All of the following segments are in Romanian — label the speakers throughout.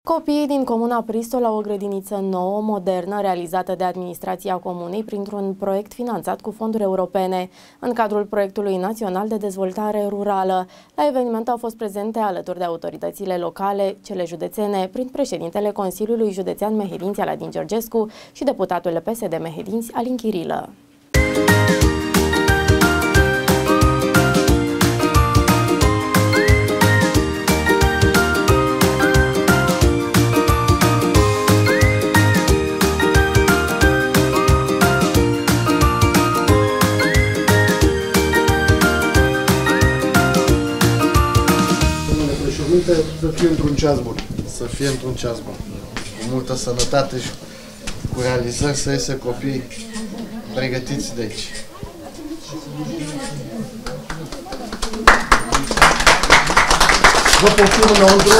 Speaker 1: Copiii din comuna Pristol au o grădiniță nouă, modernă, realizată de administrația comunei printr-un proiect finanțat cu fonduri europene, în cadrul proiectului național de dezvoltare rurală. La eveniment au fost prezente alături de autoritățile locale, cele județene, prin președintele Consiliului Județean Mehedinți Aladin Georgescu și deputatul PSD Mehedinți Alin Chirilă.
Speaker 2: Să fie într-un ceas bun.
Speaker 3: Să fie într-un ceas bun. Cu multă sănătate și cu realizări să iese copii pregătiți de aici.
Speaker 2: Vă poftim înăuntru.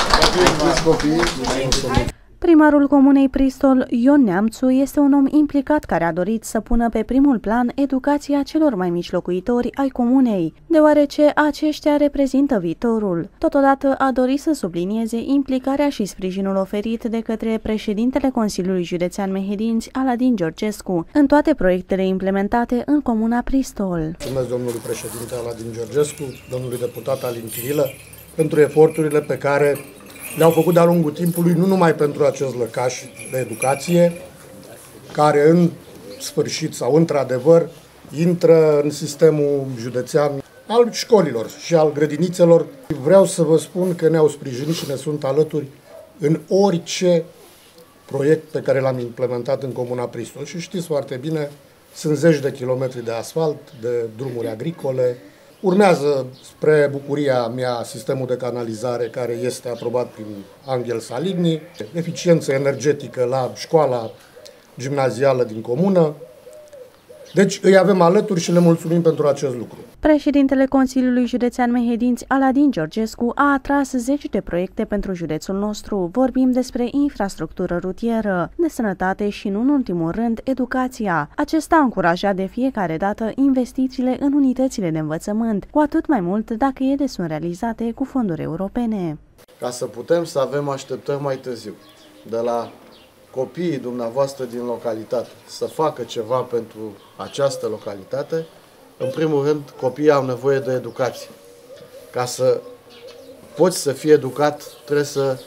Speaker 3: Copiii.
Speaker 4: Primarul comunei Pristol, Ion Neamțu, este un om implicat care a dorit să pună pe primul plan educația celor mai mici locuitori ai comunei, deoarece aceștia reprezintă viitorul. Totodată a dorit să sublinieze implicarea și sprijinul oferit de către președintele Consiliului Județean Mehedinți Aladin Georgescu în toate proiectele implementate în comuna Pristol.
Speaker 2: Mulțumesc domnului președinte Aladin Georgescu, domnului deputat Alin Chirilă, pentru eforturile pe care le-au făcut de-a lungul timpului, nu numai pentru acest lăcaș de educație, care în sfârșit sau într-adevăr intră în sistemul județean al școlilor și al grădinițelor. Vreau să vă spun că ne-au sprijinit și ne sunt alături în orice proiect pe care l-am implementat în comuna Pristol. Și știți foarte bine, sunt zeci de kilometri de asfalt, de drumuri agricole. Urmează, spre bucuria mea, sistemul de canalizare care este aprobat prin Angel Saligny, eficiență energetică la școala gimnazială din comună. Deci îi avem alături și le mulțumim pentru acest lucru.
Speaker 4: Președintele Consiliului Județean Mehedinți Aladin Georgescu a atras zeci de proiecte pentru județul nostru. Vorbim despre infrastructură rutieră, de sănătate și, nu în ultimul rând, educația. Acesta a încurajat de fiecare dată investițiile în unitățile de învățământ, cu atât mai mult dacă ele sunt realizate cu fonduri europene.
Speaker 3: Ca să putem să avem așteptări mai târziu de la copiii dumneavoastră din localitate să facă ceva pentru această localitate, în primul rând, copiii au nevoie de educație. Ca să poți să fii educat, trebuie să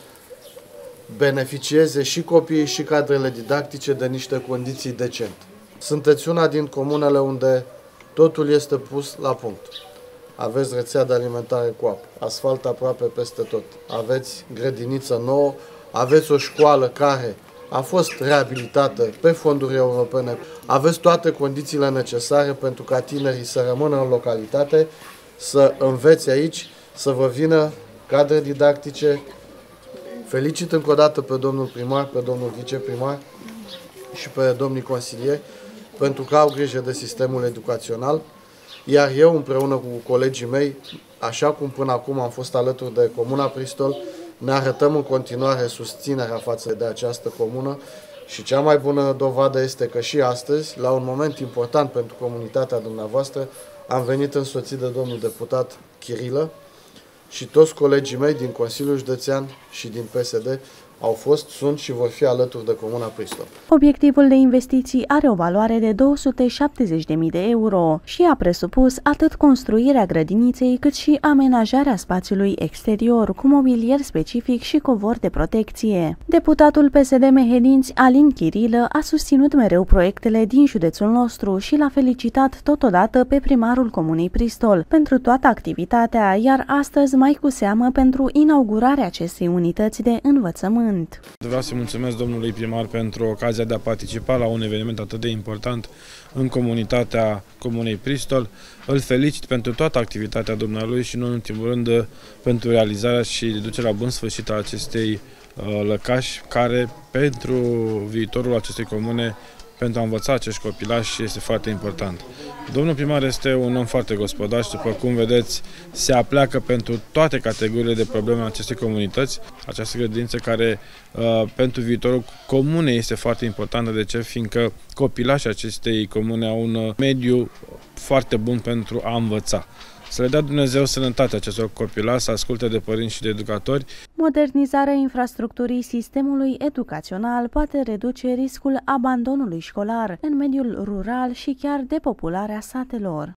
Speaker 3: beneficieze și copiii și cadrele didactice de niște condiții decente. Sunteți una din comunele unde totul este pus la punct. Aveți rețea de alimentare cu apă, asfalt aproape peste tot, aveți grădiniță nouă, aveți o școală care a fost reabilitată pe fonduri europene. Aveți toate condițiile necesare pentru ca tinerii să rămână în localitate, să învețe aici, să vă vină cadre didactice. Felicit încă o dată pe domnul primar, pe domnul viceprimar și pe domnii consilieri pentru că au grijă de sistemul educațional, iar eu împreună cu colegii mei, așa cum până acum am fost alături de Comuna Pristol, ne arătăm în continuare susținerea față de această comună și cea mai bună dovadă este că și astăzi, la un moment important pentru comunitatea dumneavoastră, am venit însoțit de domnul deputat Chirilă și toți colegii mei din Consiliul Județean și din PSD au fost, sunt și vor fi alături de Comuna Pristol.
Speaker 4: Obiectivul de investiții are o valoare de 270.000 de euro și a presupus atât construirea grădiniței cât și amenajarea spațiului exterior cu mobilier specific și covor de protecție. Deputatul PSD Mehedinți Alin Chirilă a susținut mereu proiectele din județul nostru și l-a felicitat totodată pe primarul comunei Pristol pentru toată activitatea, iar astăzi mai cu seamă pentru inaugurarea acestei unități de învățământ.
Speaker 5: Vreau să mulțumesc domnului primar pentru ocazia de a participa la un eveniment atât de important în comunitatea comunei Pristol. Îl felicit pentru toată activitatea dumnealui și, nu în ultimul rând, pentru realizarea și ducerea la bun sfârșit a acestei lăcași, care pentru viitorul acestei comune, pentru a învăța acești copilași, este foarte important. Domnul primar este un om foarte gospodar și, după cum vedeți, se apleacă pentru toate categoriile de probleme în acestei comunități. Această grădiniță care pentru viitorul comunei este foarte importantă. De ce? Fiindcă copilașii acestei comune au un mediu foarte bun pentru a învăța. Să le dea Dumnezeu sănătate acestor copilași, să asculte de părinți și de educatori.
Speaker 4: Modernizarea infrastructurii sistemului educațional poate reduce riscul abandonului școlar în mediul rural și chiar depopularea satelor.